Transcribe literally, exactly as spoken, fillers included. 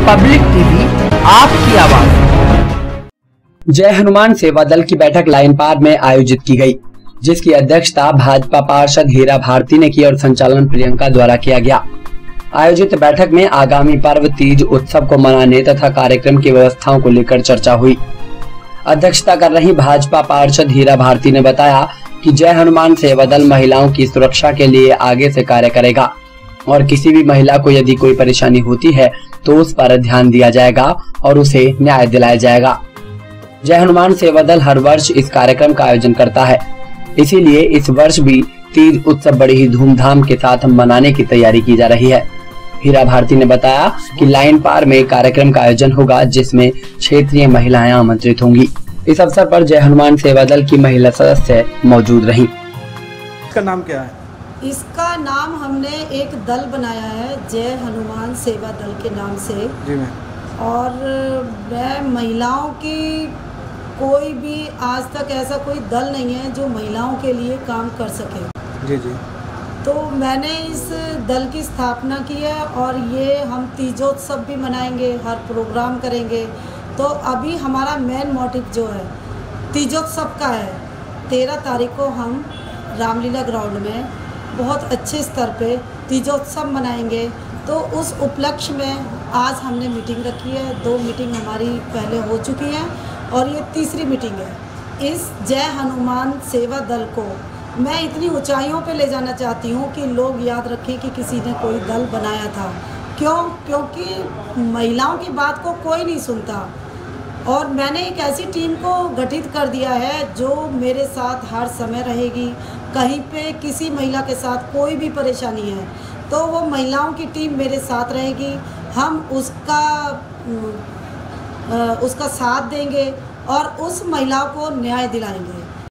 Public TV, आपकी आवाज। जय हनुमान सेवा दल की बैठक लाइन पार में आयोजित की गई, जिसकी अध्यक्षता भाजपा पार्षद हीरा भारती ने की और संचालन प्रियंका द्वारा किया गया। आयोजित बैठक में आगामी पर्व तीज उत्सव को मनाने तथा कार्यक्रम की व्यवस्थाओं को लेकर चर्चा हुई। अध्यक्षता कर रही भाजपा पार्षद हीरा भारती ने बताया कि जय हनुमान सेवा दल महिलाओं की सुरक्षा के लिए आगे से कार्य करेगा और किसी भी महिला को यदि कोई परेशानी होती है तो उस पर ध्यान दिया जाएगा और उसे न्याय दिलाया जाएगा। जय हनुमान सेवा दल हर वर्ष इस कार्यक्रम का आयोजन करता है, इसीलिए इस वर्ष भी तीज उत्सव बड़ी ही धूमधाम के साथ मनाने की तैयारी की जा रही है। हीरा भारती ने बताया कि लाइन पार में कार्यक्रम का आयोजन होगा, जिसमें क्षेत्रीय महिलाएं आमंत्रित होंगी। इस अवसर पर जय हनुमान सेवा दल की महिला सदस्य मौजूद रहीं। इसका नाम क्या है? इसका नाम हमने एक दल बनाया है, जय हनुमान सेवा दल के नाम से। जी मैम। और मैं महिलाओं की कोई भी आज तक ऐसा कोई दल नहीं है जो महिलाओं के लिए काम कर सके। जी जी। तो मैंने इस दल की स्थापना की है और ये हम तीजोत्सव भी मनाएंगे, हर प्रोग्राम करेंगे। तो अभी हमारा मेन मोटिव जो है तीजोत्सव का है। तेरह तारीख को हम रामलीला ग्राउंड में बहुत अच्छे स्तर पे तीजोत्सव मनाएंगे। तो उस उपलक्ष्य में आज हमने मीटिंग रखी है। दो मीटिंग हमारी पहले हो चुकी हैं और ये तीसरी मीटिंग है। इस जय हनुमान सेवा दल को मैं इतनी ऊंचाइयों पे ले जाना चाहती हूँ कि लोग याद रखें कि किसी ने कोई दल बनाया था। क्यों? क्योंकि महिलाओं की बात को कोई नहीं सुनता और मैंने एक ऐसी टीम को गठित कर दिया है जो मेरे साथ हर समय रहेगी। कहीं पे किसी महिला के साथ कोई भी परेशानी है तो वो महिलाओं की टीम मेरे साथ रहेगी। हम उसका उसका साथ देंगे और उस महिला को न्याय दिलाएंगे।